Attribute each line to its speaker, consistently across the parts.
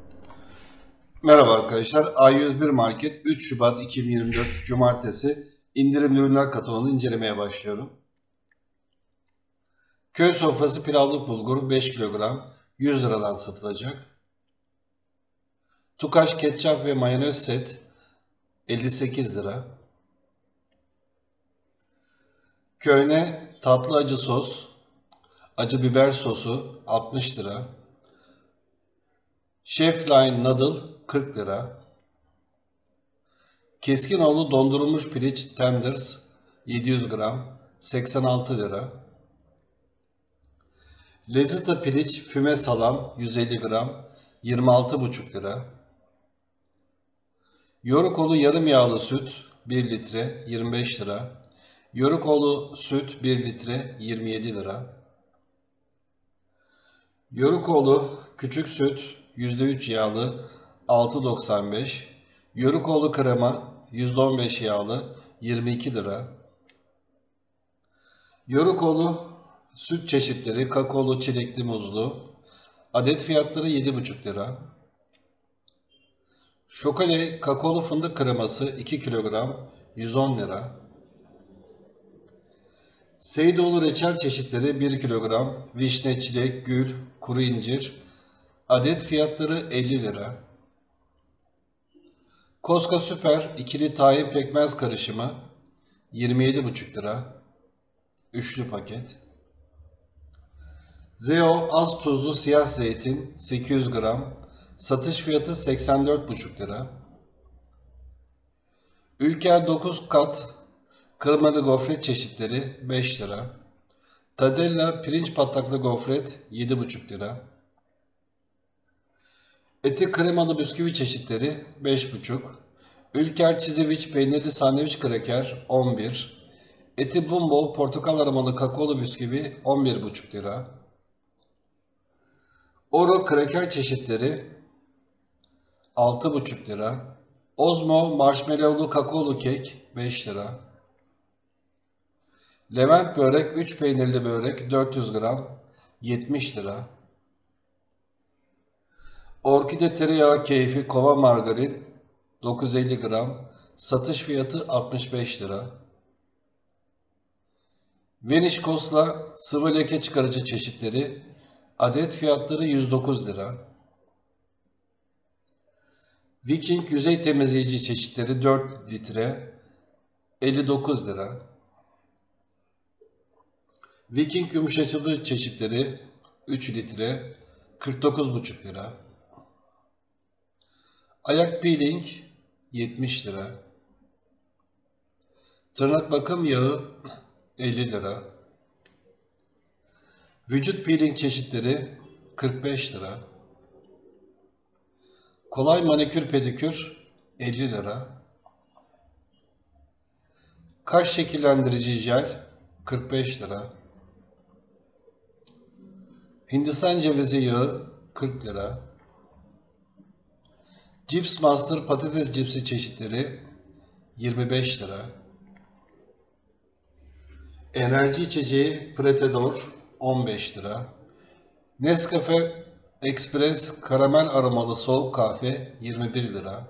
Speaker 1: Merhaba arkadaşlar. A101 Market 3 Şubat 2024 Cumartesi indirimli ürünler kataloğunu incelemeye başlıyorum. Köy sofrası pilavlık bulgur 5 kilogram 100 liradan satılacak. Tukaş ketçap ve mayonez set 58 lira. Köhne tatlı acı sos, acı biber sosu 60 lira. Chefline noodle 40 lira. Keskinoğlu dondurulmuş piliç tenders 700 gram 86 lira. Lezzetli piliç füme salam 150 gram 26,5 lira. Yörükoğlu yarım yağlı süt 1 litre 25 lira. Yörükoğlu süt 1 litre 27 lira. Yörükoğlu küçük süt %3 yağlı 6,95. Yörükoğlu krema %15 yağlı 22 lira. Yörükoğlu süt çeşitleri kakaolu, çilekli, muzlu. Adet fiyatları 7,5 lira. Şokole kakaolu fındık kreması 2 kilogram 110 lira. Seydoğlu reçel çeşitleri 1 kilogram vişne, çilek, gül, kuru incir. Adet fiyatları 50 lira. Koska Süper ikili tahin pekmez karışımı 27,5 lira. Üçlü paket. Zeo az tuzlu siyah zeytin 800 gram. Satış fiyatı 84,5 lira. Ülker 9 kat kırmalı gofret çeşitleri 5 lira. Tadella pirinç patlaklı gofret 7,5 lira. Eti kremalı bisküvi çeşitleri 5,5. Ülker çiziviç peynirli sandviç kraker 11. Eti bumbo portakal aromalı kakaolu bisküvi 11,5 lira. Oro kraker çeşitleri 6,5 lira. Ozmo marshmallowlu kakaolu kek 5 lira. Levent börek 3 peynirli börek 400 gram 70 lira. Orkide tereyağı keyfi kova margarin 950 gram satış fiyatı 65 lira. Venişkos'la sıvı leke çıkarıcı çeşitleri adet fiyatları 109 lira. Viking yüzey temizleyici çeşitleri 4 litre 59 lira. Viking yumuşatıcı çeşitleri 3 litre 49,5 lira. Ayak peeling 70 lira. Tırnak bakım yağı 50 lira. Vücut peeling çeşitleri 45 lira. Kolay manikür pedikür 50 lira. Kaş şekillendirici jel 45 lira. Hindistan cevizi yağı 40 lira. Cips Master patates cipsi çeşitleri 25 lira. Enerji içeceği Pretador 15 lira. Nescafe Express karamel aromalı soğuk kahve 21 lira.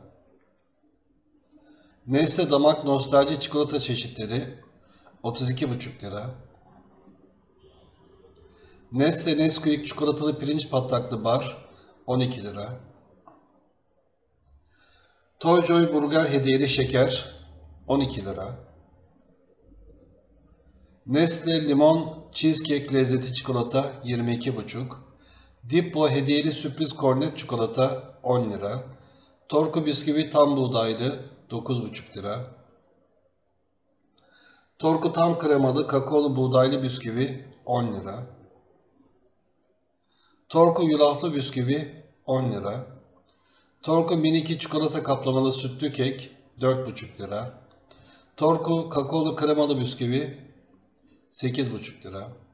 Speaker 1: Nestle Damak nostalji çikolata çeşitleri 32,5 lira. Nestle Nesquik çikolatalı pirinç patlaklı bar 12 lira. Toy Joy burger hediyeli şeker 12 lira. Nestle limon cheesecake lezzeti çikolata 22,5. Dippo hediyeli sürpriz kornet çikolata 10 lira. Torku bisküvi tam buğdaylı 9,5 lira. Torku tam kremalı kakaolu buğdaylı bisküvi 10 lira. Torku yulaflı bisküvi 10 lira. Torku miniki çikolata kaplamalı sütlü kek 4,5 lira. Torku kakaolu kremalı bisküvi 8,5 lira.